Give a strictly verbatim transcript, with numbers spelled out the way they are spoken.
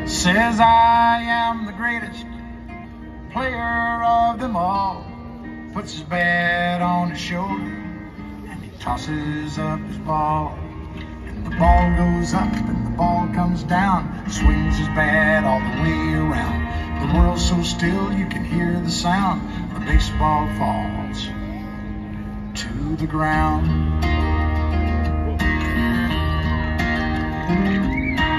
Says I am the greatest player of them all. Puts his bat on his shoulder and he tosses up his ball. And the ball goes up and the ball comes down. Swings his bat all the way around. The world's so still you can hear the sound. The baseball falls to the ground.